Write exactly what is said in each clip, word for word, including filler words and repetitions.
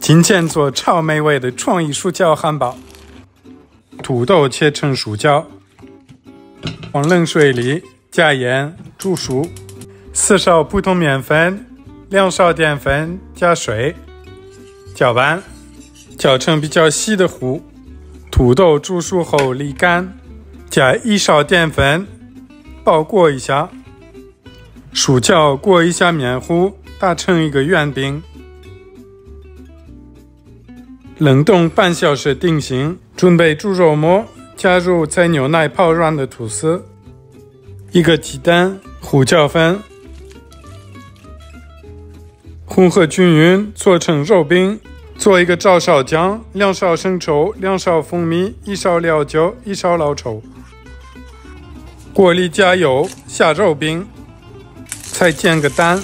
今天做超美味的创意薯条汉堡。土豆切成薯条，往冷水里加盐煮熟，四勺普通面粉，两勺淀粉加水，搅拌，搅成比较细的糊。土豆煮熟后沥干，加一勺淀粉，包裹一下。薯条裹一下面糊，打成一个圆饼。冷冻半小时定型，准备猪肉末，加入在牛奶泡软的吐司，一个鸡蛋，胡椒粉，混合均匀，做成肉饼。做一个照烧酱，两勺生抽，两勺蜂蜜，一勺料酒，一勺老抽。锅里加油，下肉饼，再煎个蛋。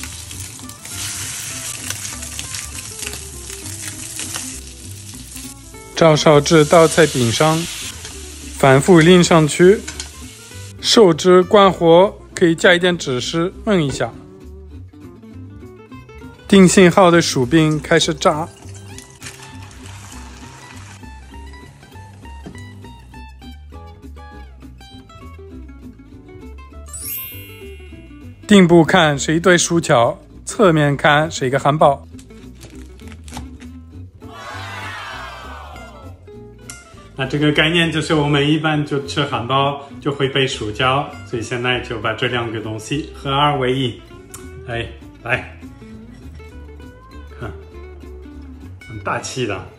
照烧汁倒在饼上，反复淋上去。手指关火，可以加一点芝士焖一下。定型好的薯饼开始炸。顶部看是一堆薯条，侧面看是一个汉堡。那这个概念就是我们一般就吃汉堡就会备薯条，所以现在就把这两个东西合二为一。哎，来，看，很大气的。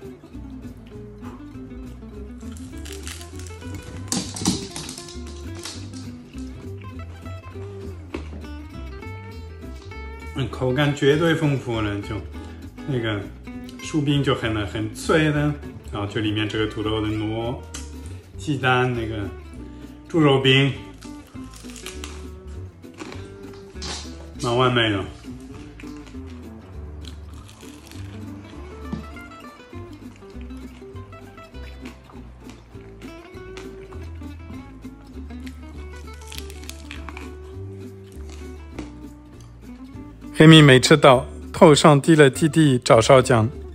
嗯，口感绝对丰富了，就那个薯饼就很很脆的。然后这里面这个土豆的糯，鸡蛋那个猪肉饼，蛮完美的。黑米没吃到，头上滴了滴滴照烧酱。